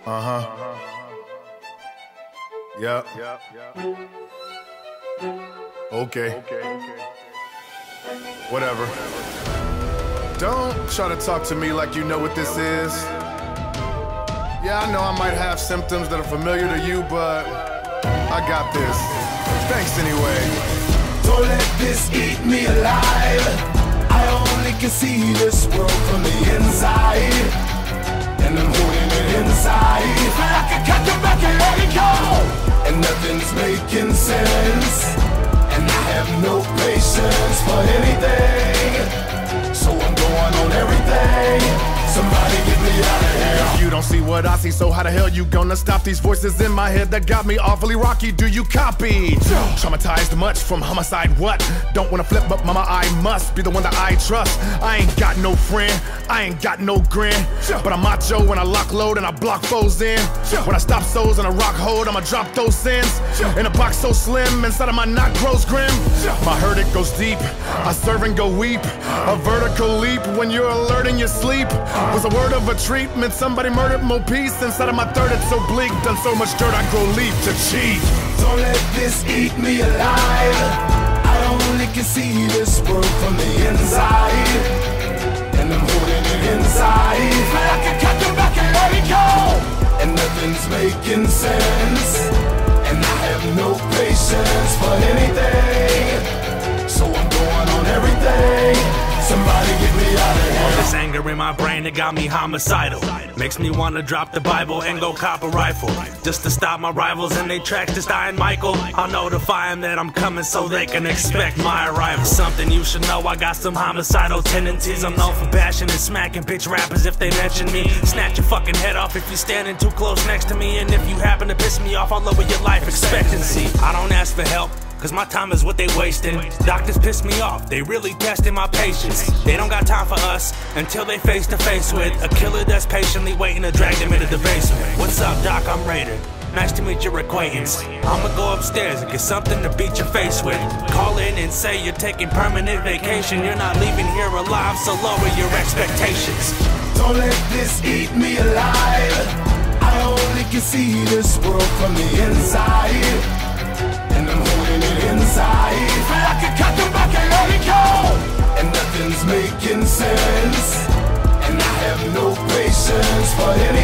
Uh-huh. Yep. Okay. Whatever. Don't try to talk to me like you know what this is. Yeah, I know I might have symptoms that are familiar to you, but I got this. Thanks anyway. Don't let this eat me alive. I only can see this world from the inside, and I'm holding it inside. I can cut them back and let it go, and nothing's making sense, and I have no patience for anything, so I'm going on everything. Somebody get me out of here. You don't see what I see, so how the hell you gonna stop these voices in my head that got me awfully rocky? Do you copy? Traumatized much from homicide, what? Don't wanna flip, but mama, I must be the one that I trust. I ain't got no friend, I ain't got no grin, but I'm macho when I lock load and I block foes in. When I stop souls in a rock hold, I'ma drop those sins. In a box so slim, inside of my knot grows grim. My hurt, it goes deep, I serve and go weep. A vertical leap when you're alert in your sleep. Was a word of a treatment, somebody murdered Mo Peace. Inside of my third, it's so bleak, done so much dirt, I grow leaf to cheat. Don't let this eat me alive. I only can see this world from the inside, and I'm holding it inside. I can cut them back and let it go, and nothing's making sense, and I have no patience for anything, so I'm going on everything. Somebody get me out of here. This anger in my brain, it got me homicidal. Makes me wanna drop the Bible and go cop a rifle, just to stop my rivals in they tracks, just dying Michael. I'll notify them that I'm coming so they can expect my arrival. Something you should know, I got some homicidal tendencies. I'm known for bashing and smacking bitch rappers if they mention me. Snatch your fucking head off if you're standing too close next to me, and if you happen to piss me off, I'll lower your life expectancy. I don't ask for help, cause my time is what they wasting. Doctors piss me off, they really testing my patience. They don't got time for us until they face to face with a killer that's patiently waiting to drag them into the basement. What's up, Doc? I'm Raider. Nice to meet your acquaintance. I'ma go upstairs and get something to beat your face with. Call in and say you're taking permanent vacation. You're not leaving here alive, so lower your expectations. Don't let this eat me alive. I only can see this world from the inside, and I'm holding it inside. I can cut them back and let it go, and nothing's making sense, and I have no patience for it.